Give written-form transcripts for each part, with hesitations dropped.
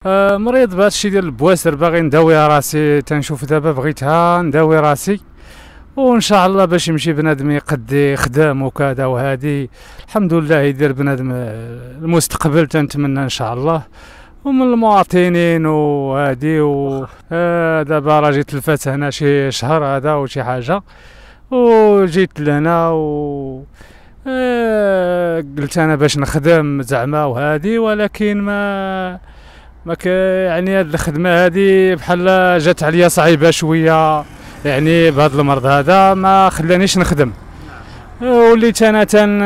مريض بهذا الشيء ديال البواسر، باغي نداوي راسي، تنشوف دابا بغيتها نداوي راسي وان شاء الله باش يمشي بنادم يقدي خدام وكذا، وهذه الحمد لله يدير بنادم المستقبل تنتمنى ان شاء الله ومن المواطنين وهادي. دابا راه جيت تلفات هنا شي شهر هذا وشي حاجه، وجيت لهنا قلت انا باش نخدم زعما وهادي، ولكن ما يعني هاد الخدمه هادي بحال جات عليا صعيبه شويه، يعني بهذا المرض هذا ما خلانيش نخدم. وليت انا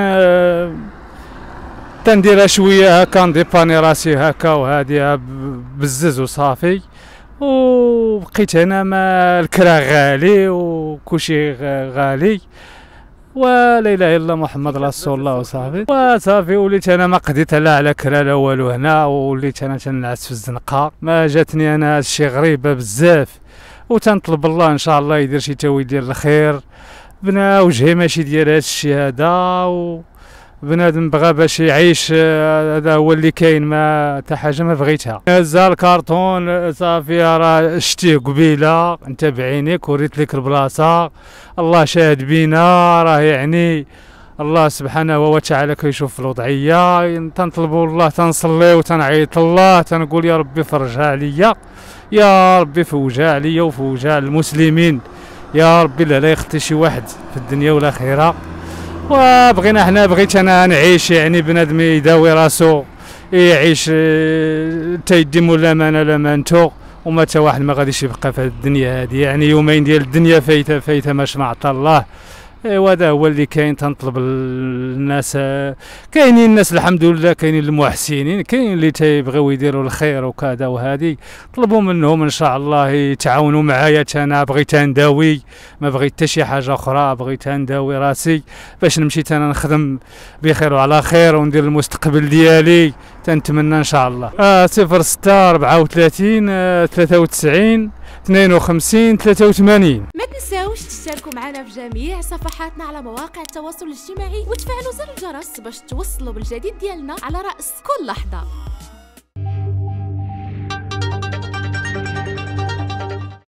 تنديرها شويه هكا، نديباني راسي هكا وهادي بزز وصافي. وبقيت هنا ما الكرا غالي وكلشي غالي، ولا اله الا الله محمد رسول الله وصافي وصافي. وليت انا ما قديت لا على كرا لا والو هنا، وليت انا تنعس في الزنقه. ما جاتني انا هادشي غريبه بزاف، وتنطلب الله ان شاء الله يدير شي تاويل ديال الخير. بنا وجهي ماشي ديال هادشي هذا، بنادم بغى باش يعيش، هذا هو اللي كاين، ما حتى حاجه ما بغيتها. هزا الكارطون صافي، راه شتيه قبيله انت بعينيك وريت لك البلاصه، الله شاهد بينا، راه يعني الله سبحانه وتعالى كيشوف الوضعيه. تنطلبوا الله، تنصلي وتنعيط الله، تنقول يا ربي فرجها عليا، يا ربي فوجها عليا وفوجها المسلمين، يا ربي لا يخطي شي واحد في الدنيا والاخره. وبغينا حنا، بغيت انا نعيش، يعني بنادم يداوي راسو يعيش تيديم ولا مانا لا مانتو، وما تا واحد ما غاديش يبقى في الدنيا هذه، يعني يومين ديال الدنيا فايته ما عطا الله. ايوا هذا هو اللي كاين. تنطلب الناس، كاينين الناس الحمد لله، كاينين المحسنين، كاين اللي تيبغيو يديروا الخير وكذا وهذه، طلبوا منهم ان شاء الله يتعاونوا معايا. انا بغيت نداوي، ما بغيت حتى شي حاجه اخرى، بغيت نداوي راسي باش نمشي انا نخدم بخير وعلى خير وندير المستقبل ديالي، تنتمنى ان شاء الله. 06 34 93 52 83. ما تنساوش تشتركوا معنا في جميع صفحاتنا على مواقع التواصل الاجتماعي وتفعلوا زر الجرس باش توصلوا بالجديد ديالنا على رأس كل لحظة.